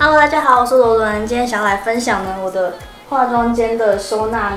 Hello， 大家好，我是罗伦，今天想要来分享呢我的化妆间的收纳。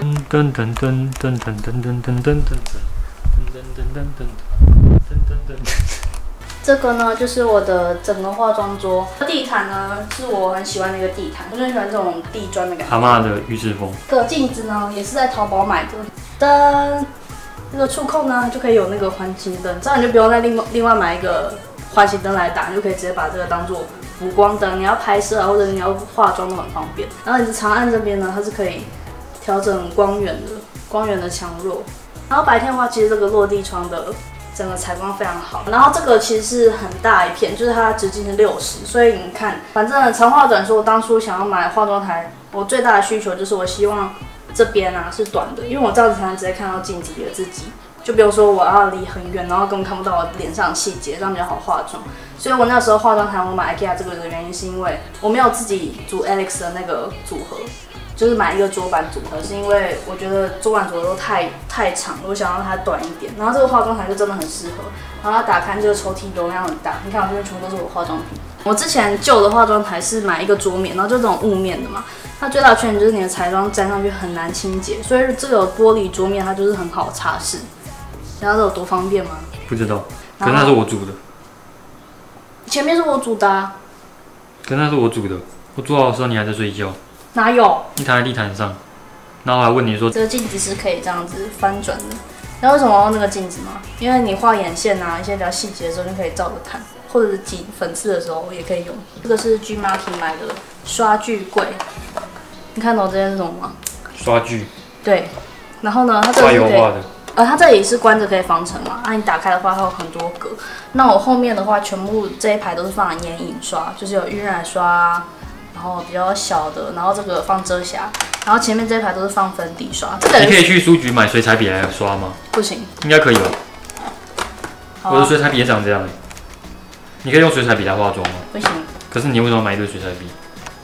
这个呢就是我的整个化妆桌，地毯呢是我很喜欢的一个地毯，我就很喜欢这种地砖的感觉。 阿嬷的浴室风。 这个镜子呢也是在淘宝买的，灯，这个触控呢就可以有那个环形灯，这样你就不用再另外买一个环形灯来打，你就可以直接把这个当做补光灯，你要拍摄啊或者你要化妆都很方便。然后你的长按这边呢，它是可以调整光源的强弱。然后白天的话，其实这个落地窗的整个采光非常好。然后这个其实是很大一片，就是它直径是60，所以你看，反正长话短说，我当初想要买化妆台，我最大的需求就是我希望这边啊是短的，因为我这样子才能直接看到镜子里的自己。就比如说我要离很远，然后根本看不到我脸上的细节，这样比较好化妆。所以我那时候化妆台我买 IKEA 这个的原因，是因为我没有自己组 Alex 的那个组合，就是买一个桌板组合，是因为我觉得桌板组合都太长，我想让它短一点。然后这个化妆台就真的很适合，然后它打开这个抽屉容量很大，你看我这边全部都是我化妆品。我之前旧的化妆台是买一个桌面，然后就这种雾面的嘛，它最大的缺点就是你的彩妆沾上去很难清洁，所以这个玻璃桌面它就是很好擦拭。然后这有多方便吗？ 不知道，可是那是我煮的。 前面是我煮的啊。 可是那是我煮的，我煮好的时候你还在睡觉。 哪有？ 你躺在地毯上，然后我还问你说， 这个镜子是可以这样子翻转的。你知道为什么要用那个镜子吗？因为你画眼线啊，一些比较细节的时候，你可以照着看，或者是挤粉刺的时候也可以用。这个是 G Market 买的刷具柜，你看懂这些是什么吗？ 刷具。 对。然后呢，它这个是可以。它这里是关着可以防尘嘛，你打开的话它有很多格。那我后面的话，全部这一排都是放眼影刷，就是有晕染刷，然后比较小的，然后这个放遮瑕，然后前面这一排都是放粉底刷。这个你可以去书局买水彩笔来刷吗？ 不行。应该可以吧？我的水彩笔也长这样欸。你可以用水彩笔来化妆吗？ 不行。 可是你为什么买一堆水彩笔？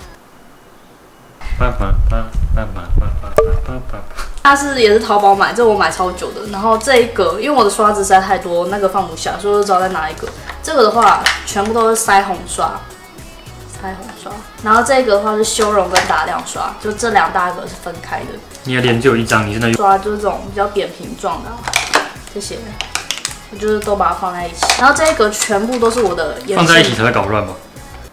它也是淘宝买，这我买超久的。然后这一个，因为我的刷子实在太多，那个放不下，所以我就知道再拿一个。这个的话，全部都是腮红刷。然后这个的话是修容跟打亮刷，就这两大格是分开的。 你的脸只有一张，你真的刷就是这种比较扁平状的，这些我就是都把它放在一起。然后这一格全部都是我的眼线， 放在一起才会搞乱吧？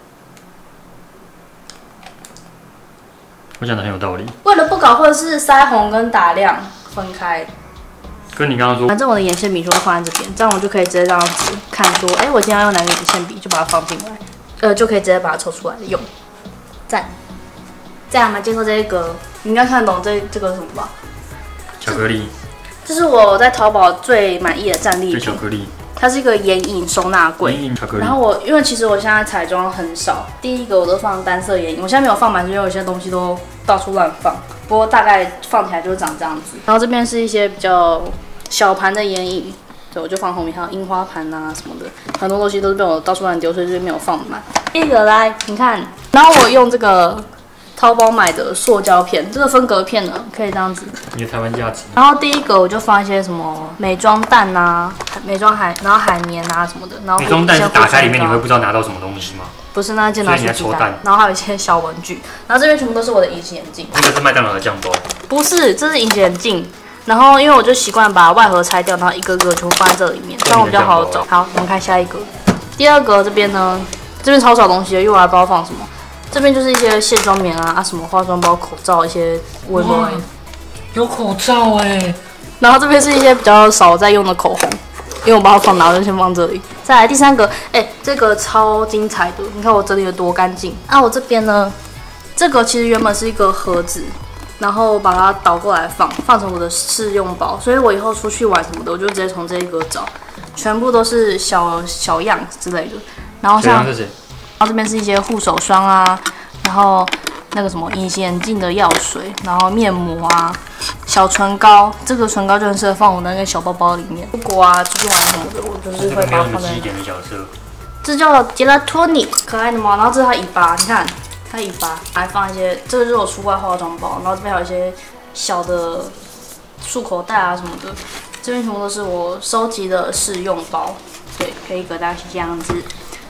我讲的很有道理。 为了不搞混，是腮红跟打亮分开。 跟你刚刚说， 反正我的眼线笔就会放在这边，这样我就可以直接这样子看说，我今天要用哪个眼线笔，就把它放进来，就可以直接把它抽出来用。赞。再来，我们接受这一格，你应该看得懂这个是什么吧？ 巧克力。 这是我在淘宝最满意的战利品。 巧克力。它是一个眼影收纳柜，然后因为其实我现在彩妆很少，第一个我都放单色眼影，我现在没有放满，因为有些东西都到处乱放，不过大概放起来就是长这样子。然后这边是一些比较小盘的眼影，对，我就放后面，还有樱花盘啊什么的，很多东西都是被我到处乱丢，所以这边没有放满。第一个来，你看，然后我用这个淘宝买的塑胶片，这个分隔片呢，可以这样子。 你的台湾价值。 然后第一个我就放一些什么美妆蛋啊、然后海绵啊什么的。然后美妆蛋是打开里面你会不知道拿到什么东西吗？ 不是，那件拿出鸡蛋。然后还有一些小文具。然后这边全部都是我的隐形眼镜。 这个是麦当劳的酱包。不是，这是隐形眼镜。然后因为我就习惯把外盒拆掉，然后一个个全部放在这里面，这样我比较好找。好，我们看下一个。第二个这边呢，这边超少东西的，因为我还不知道放什么。这边就是一些卸妆棉啊，什么化妆包、口罩一些微波。 有口罩哎。 然后这边是一些比较少在用的口红，因为我把它放哪，我就先放这里。再来第三个，这个超精彩的，你看我整理的多干净。我这边呢，这个其实原本是一个盒子，然后把它倒过来放成我的试用包，所以我以后出去玩什么的，我就直接从这一个找，全部都是小样之类的。然后像。然后这边是一些护手霜啊，然后那个什么隐形眼镜的药水，然后面膜啊，小唇膏，这个唇膏就很适合放我那个小包包里面。出国啊，出去玩什么的，我就是会把它放在。这叫杰拉托尼，可爱的猫。然后这是它尾巴，你看它尾巴，还放一些，这个就是我出外化妆包。然后这边还有一些小的束口袋啊什么的，这边全部都是我收集的试用包，对，可以给大家这样子。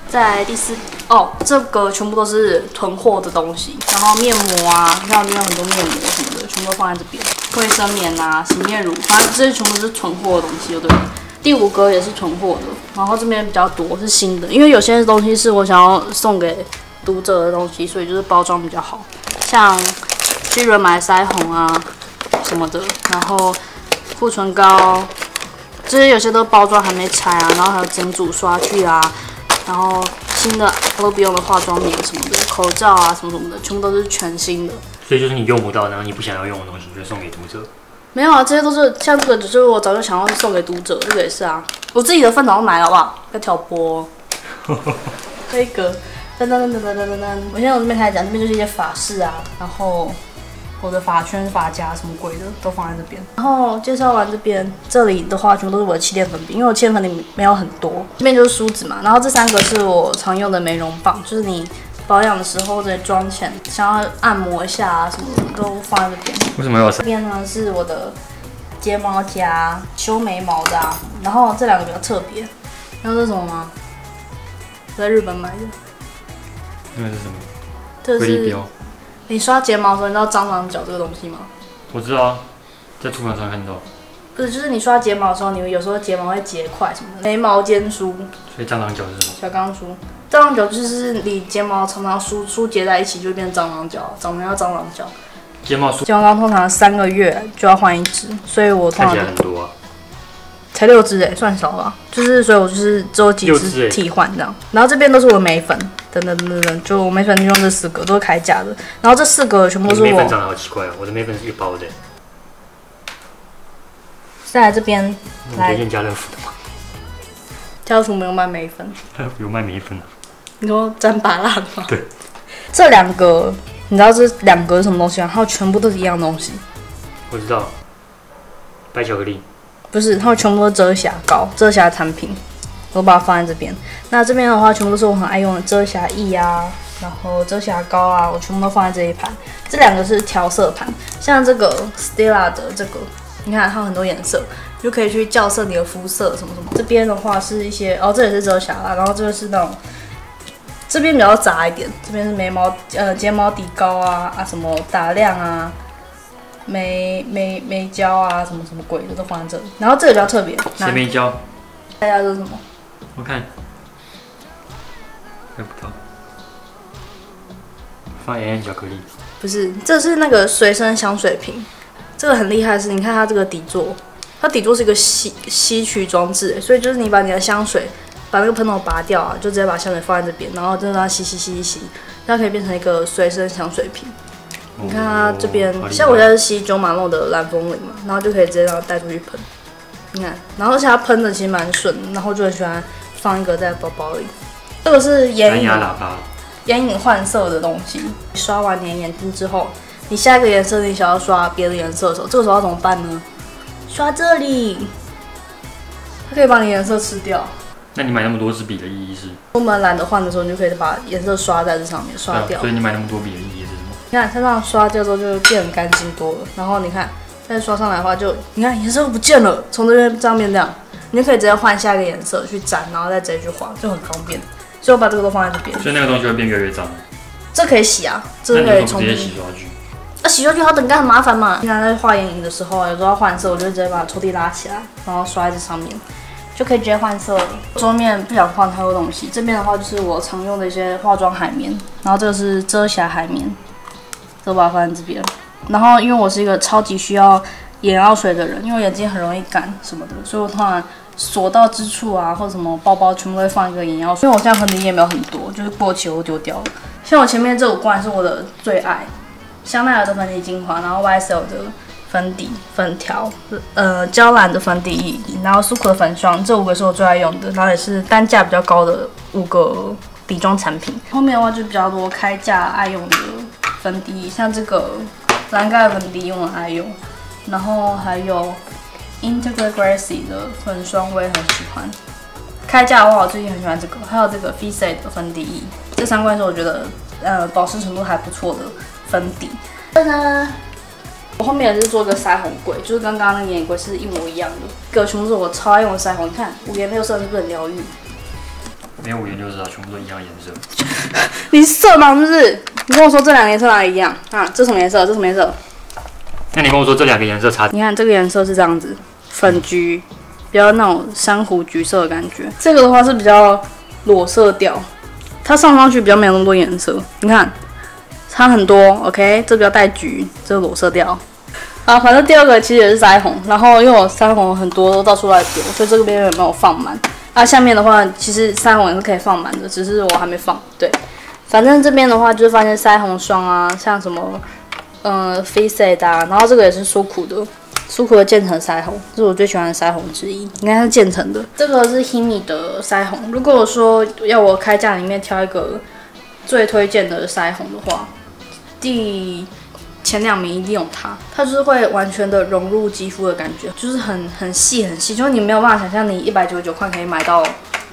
再来第4哦，这个全部都是囤货的东西，然后面膜啊，像里面有很多面膜什么的，全部都放在这边。卫生棉啊，洗面乳，反正这些全部都是囤货的东西，对不对？第5格也是囤货的，然后这边比较多是新的，因为有些东西是我想要送给读者的东西，所以就是包装比较好，像去润买腮红啊什么的，然后护唇膏，这些有些都包装还没拆啊，然后还有整组刷具啊，然后新的都不用的化妆棉什么的，口罩啊什么什么的，全部都是全新的。 所以就是你用不到，然后你不想要用的东西，就送给读者。没有啊，这些都是像这个，就是我早就想要送给读者，这个也是啊。我自己的份早就买了，好不好？要挑拨。这个，噔。我现在从这边开始讲，这边就是一些发饰啊，然后我的发圈、发夹什么鬼的都放在这边。然后介绍完这边，这里的话全部都是我的气垫粉饼，因为我气垫粉饼没有很多。这边就是梳子嘛，然后这3个是我常用的美容棒，就是你保养的时候或者妆前想要按摩一下啊，什么的都放在这边。 为什么要？ 这边呢是我的睫毛夹、修眉毛的啊，然后这2个比较特别。然后这是什么吗？我在日本买的。 那个是什么？ 这是你刷睫毛的时候，你知道蟑螂脚这个东西吗？ 我知道啊，在厨房上看到。 不是，就是你刷睫毛的时候，你有时候睫毛会结块什么的。眉毛间梳。 所以蟑螂脚是什么？ 小钢梳。蟑螂脚就是你睫毛常常梳结在一起，就会变蟑螂脚，长得像蟑螂脚。睫毛膏通常3个月就要换1支，所以我通常看起来很多啊。 才6支哎，算少了。就是所以我就是只有几支替换这样。然后这边都是我的眉粉，等，就我眉粉就用这4个，都是开价的。然后这4个全部都是我。 眉粉长得好奇怪哦，我的眉粉是一包的。 再来这边， 推荐家乐福的吗？ 家乐福没有卖眉粉。 家乐福有卖眉粉啊？ 你说沾拔辣的吗？ 对。 这2个，你知道这2个是什么东西吗？它们全部都是一样东西。 我知道。白巧克力。 不是，它们全部都是遮瑕膏、遮瑕产品，我把它放在这边。那这边的话，全部都是我很爱用的遮瑕液啊，然后遮瑕膏啊，我全部都放在这一盘。这2个是调色盘，像这个 Stella 的这个，你看它有很多颜色，就可以去校色你的肤色什么什么。这边的话是一些这也是遮瑕啦，然后这个是那种。这边比较杂一点，这边是睫毛底膏啊什么打亮啊，眉胶啊什么什么鬼的都放在这里。然后这个比较特别， 谁眉胶？ 大家这是什么？ 我看，看不到。放盐巧克力。不是，这是那个随身香水瓶。这个很厉害的是，你看它这个底座，它底座是一个吸取装置，所以就是你把你的香水。把那个喷头拔掉啊，就直接把香水放在这边，然后就让它吸，它可以变成一个随身香水瓶。你看它这边，像我现在是吸九马诺的蓝风铃嘛，然后就可以直接让它带出去喷。你看，然后而且它喷的其实蛮顺，然后就很喜欢放一个在包包里。这个是眼影换色的东西。刷完你的眼睛之后，你下一个颜色你想要刷别的颜色的时候，这个时候要怎么办呢？刷这里，它可以把你颜色吃掉。 那你买那么多支笔的意义是？ 出门懒得换的时候，你就可以把颜色刷在这上面，刷掉。 所以你买那么多笔的意义是什么？ 你看它这样刷掉之后就变很干净多了。然后你看再刷上来的话就，你看颜色不见了，从这边这样变这样，你就可以直接换下一个颜色去沾，然后再直接去画，就很方便。所以我把这个都放在这边。 所以那个东西会变越来越脏。 这可以洗啊，这个可以重新。 直接洗刷具。 洗刷具好等干很麻烦嘛。平常在画眼影的时候，有时候要换色，我就直接把抽屉拉起来，然后刷在这上面。就可以直接换色了。桌面不想放太多东西，这边的话就是我常用的一些化妆海绵，然后这个是遮瑕海绵，这把它放在这边。然后因为我是一个超级需要眼药水的人，因为我眼睛很容易干什么的，所以我通常所到之处啊或者什么包包全部都会放一个眼药水。因为我现在粉底液没有很多，就是过期我都丢掉了。像我前面这5罐是我的最爱，香奈儿的粉底精华，然后 YSL 的粉底、粉条，娇兰的粉底液，然后苏可的粉霜，这5个是我最爱用的，然后也是单价比较高的5个底妆产品。后面的话就比较多开价爱用的粉底液，像这个蓝盖粉底液我很爱用，然后还有 Integrate Gracie 的粉霜我也很喜欢。开价的话，我最近很喜欢这个，还有这个 Fissé 的粉底液，这3罐是我觉得保湿程度还不错的粉底。我后面也是做个腮红柜，就是跟刚刚那个眼影柜是一模一样的。这个全部是我超爱用的腮红，你看5颜6色是不是很疗愈？ 没有五颜六色啊，全部都一样颜色。 你色盲是不是？你跟我说这两个颜色哪里一样啊？这什么颜色？这什么颜色？ 那你跟我说这两个颜色差？ 你看这个颜色是这样子，粉橘，比较那种珊瑚橘色的感觉。这个的话是比较裸色调，它上去比较没有那么多颜色。你看，差很多。OK， 这比较带橘，这是裸色调。啊，反正第二个其实也是腮红，然后因为我腮红很多都到处来丢，所以这个边也没有放满。啊，下面的话其实腮红也是可以放满的，只是我还没放。对，反正这边的话就是发现腮红霜啊，像什么Facet 啊，然后这个也是舒苦的渐层腮红，这是我最喜欢的腮红之一。应该是渐层的，这个是 Himi 的腮红。如果我说要我开价里面挑一个最推荐的腮红的话，前2名一定有它，它就是会完全的融入肌肤的感觉，就是很细，就是你没有办法想象你199块可以买到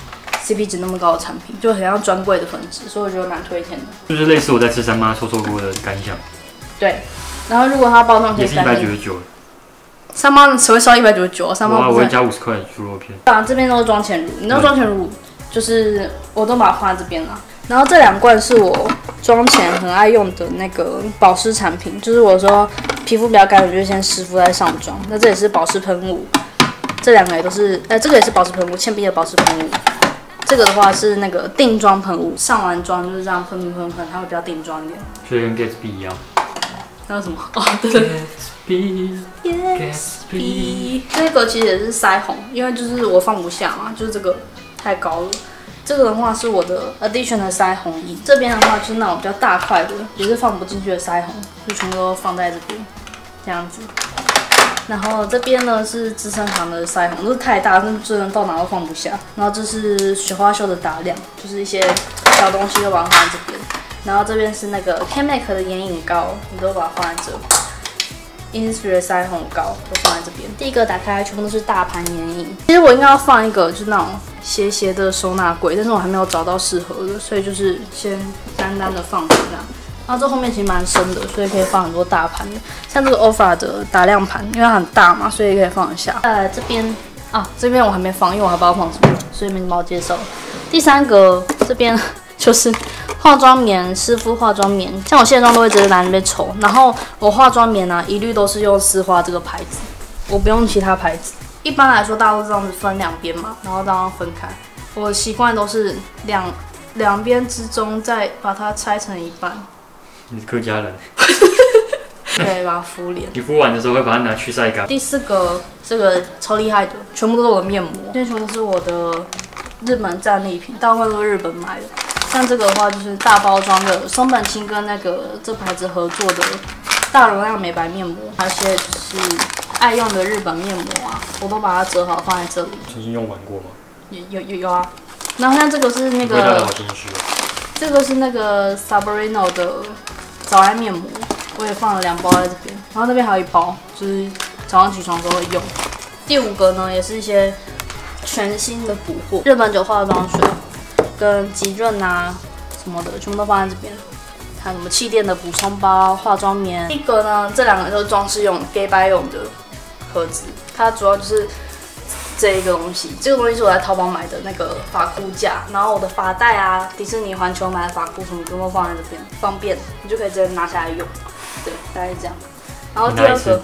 CP 值那么高的产品，就很像专柜的粉质，所以我觉得蛮推荐的。 就是类似我在吃三妈臭锅的感想。对， 然后如果它包装可以也是199。 三妈只会烧199，三妈我会加50块猪肉片。 啊，这边都是妆前乳，你知道妆前乳就是我都把它放在这边了。然后这2罐是我妆前很爱用的那个保湿产品，就是我说皮肤比较干，我就先湿敷再上妆。那这也是保湿喷雾，这2个也都是，这个也是保湿喷雾，倩碧的保湿喷雾。这个的话是那个定妆喷雾，上完妆就是这样喷，它会比较定妆一点。 所以跟 Gatsby 一样。 那什么？哦，对。Gatsby。这个其实也是腮红，因为就是我放不下嘛，就是这个太高了。这个的话是我的 Addition 的腮红液，这边的话就是那种比较大块的，也是放不进去的腮红，就全部都放在这边，这样子。然后这边呢是资生堂的腮红，就是太大，真的到哪都放不下。然后这是雪花秀的打亮，就是一些小东西都把它放在这边。然后这边是那个 CanMake 的眼影膏，你都把它放在这。Innisfree 的腮红膏都放在这边。第一个打开全部都是大盘眼影，其实我应该要放一个就是那种斜的收纳柜，但是我还没有找到适合的，所以就是先单的放着这样。然后这后面其实蛮深的，所以可以放很多大盘的，像这个 Ofra 的打亮盘，因为它很大嘛，所以可以放得下。这边啊，这边我还没放，因为我还不知道放什么，所以没帮我介绍。第3个这边就是化妆棉，湿敷化妆棉，像我卸妆都会直接拿那边抽，然后我化妆棉啊，一律都是用丝花这个牌子，我不用其他牌子。一般来说，大家都这样子分2边嘛，然后这样分开。我习惯都是两边之中再把它拆成一半。 你是客家人。 对，把它敷脸。 你敷完的时候会把它拿去晒干。 第4个，这个超厉害的，全部都是我的面膜，这些全部都是我的日本战利品，大部分都是日本买的。像这个的话，就是大包装的松本清跟那个这牌子合作的大容量美白面膜，还有些就是爱用的日本面膜啊，我都把它折好放在这里。 曾经用完过吗？ 有啊。然后像这个是那个，这个是那个 Sabrino 的早安面膜，我也放了2包在这边。然后那边还有1包，就是早上起床都会用。第5个呢，也是一些全新的补货，日本酒化妆水跟极润啊什么的，全部都放在这边。还有什么气垫的补充包、化妆棉。一个呢，这2个都是装饰用、gay bye 用的盒子，它主要就是这一个东西。这个东西是我在淘宝买的那个发箍架，然后我的发带啊，迪士尼环球买的发箍什么都放在这边，方便，你就可以直接拿下来用。对，大概是这样。然后第2个，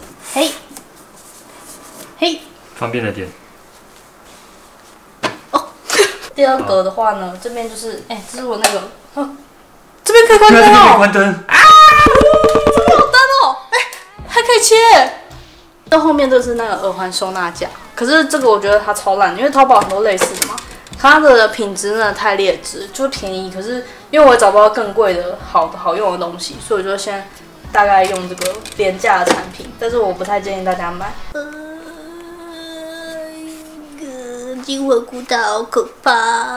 嘿， 方便的点。 第2个的话呢，这边就是，这是我那个，这边可以关灯哦， 可以关灯啊，这边有灯哦，还可以切。到后面这是那个耳环收纳架，可是这个我觉得它超烂，因为淘宝很多类似的嘛，它的品质真的太劣质，就是便宜，可是因为我找不到更贵的好用的东西，所以我就先大概用这个廉价的产品，但是我不太建议大家买。今晚哭得好可怕。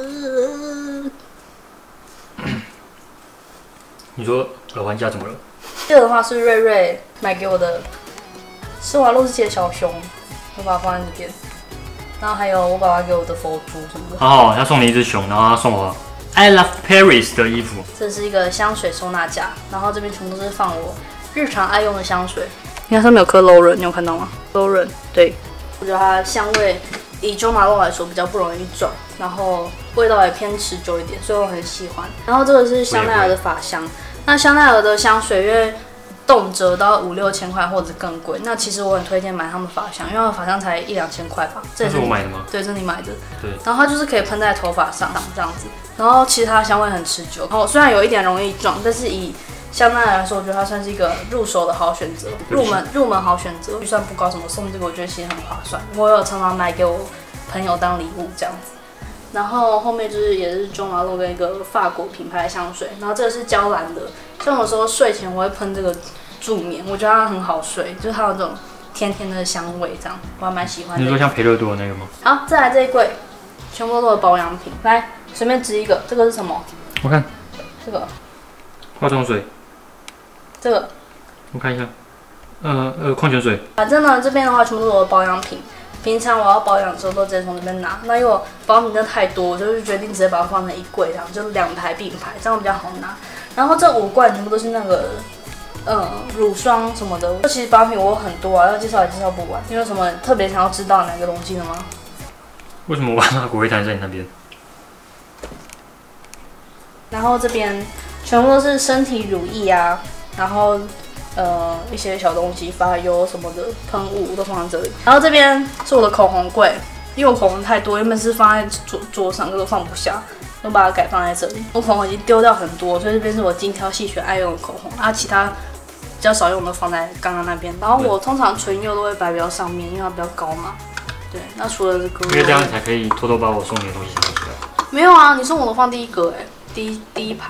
你说耳环架怎么了？ 这个的话是瑞瑞买给我的施华洛世奇的小熊，我把它放在这边。然后还有我爸爸给我的佛珠什么的。 好，他送你一只熊，然后他送我 I Love Paris 的衣服。 这是一个香水收纳架，然后这边全部都是放我日常爱用的香水。你看上面有颗 Lauren， 你有看到吗 ？Lauren， 对，我觉得它香味以Jo Malone来说比较不容易转，然后味道也偏持久一点，所以我很喜欢。然后这个是香奈儿的发香，那香奈儿的香水因为动辄到5、6千块或者更贵，那其实我很推荐买他们发香，因为他们发香才1、2千块吧。 这是我买的吗？ 对，这是你买的。 对。 然后它就是可以喷在头发上这样子，然后其实它的香味很持久。然后虽然有一点容易撞，但是以香奈儿来说，我觉得它算是一个入手的好选择，入门好选择，预算不高，什么送这个我觉得其实很划算。我有常常买给我朋友当礼物这样子。然后后面就是也是Jo Malone跟一个法国品牌香水，然后这个是娇兰的，像有时候睡前我会喷这个助眠，我觉得它很好睡，就是它有这种甜甜的香味，这样我还蛮喜欢的。 你说像培乐多的那个吗？ 好，再来这一柜，全部都是保养品，来随便指一个，这个是什么？ 我看这个化妆水，这个我看一下，矿泉水。 反正呢，这边的话全部都是我的保养品。平常我要保养的时候都直接从这边拿，那因为我保养品真的太多，我就是决定直接把它放成一柜，这样就2台并排，这样比较好拿。然后这5罐全部都是那个乳霜什么的。其实保养品我有很多啊，要介绍也介绍不完。你有什么特别想要知道哪个东西的吗？ 为什么我把那骨灰坛在你那边？ 然后这边全部都是身体乳液啊，然后一些小东西，发油什么的喷雾都放在这里。然后这边是我的口红柜，因为我口红太多，原本是放在桌上，可是放不下，就把它改放在这里。我口红已经丢掉很多，所以这边是我精挑细选爱用的口红，啊，其他比较少用的放在刚刚那边。然后我通常唇釉都会摆比较上面，因为它比较高嘛。对，那除了这个， 因为这样你才可以偷偷把我送你的东西拿出来。 没有啊，你送我的放第一个第一排。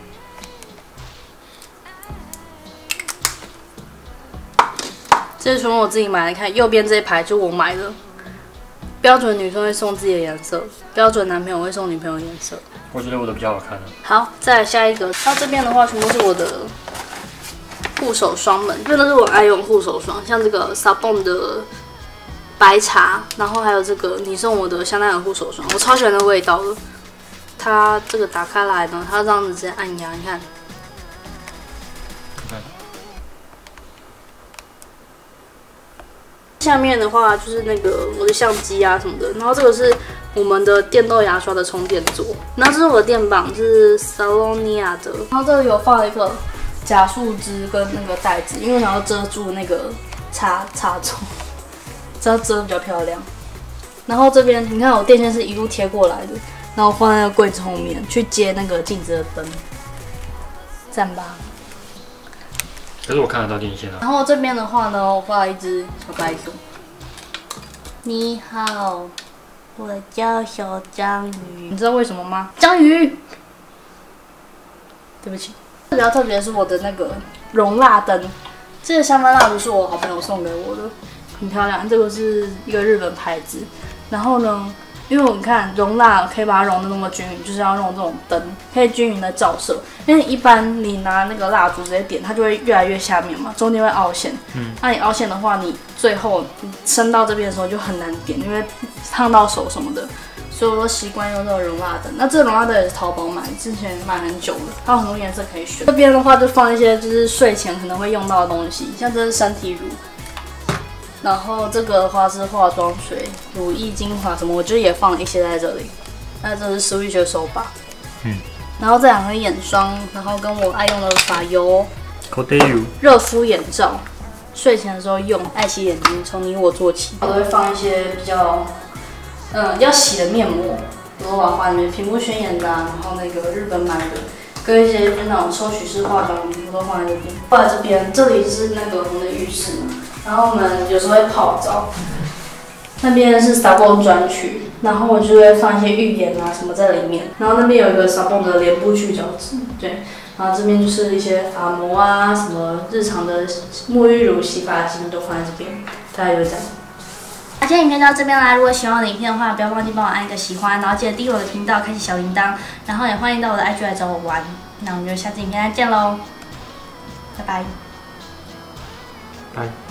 这是全部我自己买的，看右边这一排就我买的。标准女生会送自己的颜色，标准男朋友会送女朋友的颜色。 我觉得我的比较好看。 好，再来下一个。到这边的话，全部是我的护手霜们，这都是我爱用护手霜，像这个 Sabon 的白茶，然后还有这个你送我的香奈儿护手霜，我超喜欢的味道的。它这个打开来呢，它这样子直接按压，你看。下面的话就是那个我的相机啊什么的，然后这个是我们的电动牙刷的充电座，然后这是我的电棒，这是 Salonia 的，然后这里有放了一个假树枝跟那个袋子，因为我想要遮住那个插座，这样遮比较漂亮。然后这边你看我电线是一路贴过来的，然后放在那个柜子后面去接那个镜子的灯，赞吧。 可是我看得到电线啊。 然后这边的话呢，我画了一只小白兔。你好，我叫小章鱼。你知道为什么吗？章鱼。对不起。比较特别的是我的那个熔蜡灯，这个香氛蜡烛是我好朋友送给我的，很漂亮。这个是一个日本牌子。然后呢，因为我们看熔蜡可以把它熔得那么均匀，就是要用这种灯，可以均匀的照射。因为一般你拿那个蜡烛直接点，它就会越来越下面嘛，中间会凹陷。那你凹陷的话，你最后升到这边的时候就很难点，因为烫到手什么的。所以我都习惯用这个熔蜡灯。那这个熔蜡灯也是淘宝买，之前买很久了，它有很多颜色可以选。这边的话就放一些就是睡前可能会用到的东西，像这是身体乳。然后这个的话是化妆水、乳液、精华什么，我就也放了一些在这里。那这是 Switch 的手把，然后这2个眼霜，然后跟我爱用的发油、热敷眼罩，睡前的时候用，爱洗眼睛，从你我做起。我都会放一些比较要洗的面膜，我都把它放里面，平铺宣言的然后那个日本买的，跟一些那种抽取式化妆品，我都放在这边。放在这边，这里是那个我们的浴室。然后我们有时候会泡澡，那边是 Sabon 专区，然后我就会放一些浴盐啊什么在里面。然后那边有一个 Sabon 的脸部去角质，对。然后这边就是一些发膜啊，什么日常的沐浴乳、洗发精都放在这边，大概就这样。今天影片就到这边啦，如果喜欢我的影片的话，不要忘记帮我按一个喜欢，然后记得订阅我的频道，开启小铃铛，然后也欢迎到我的 IG 来找我玩。那我们就下次影片再见喽，拜拜。 拜。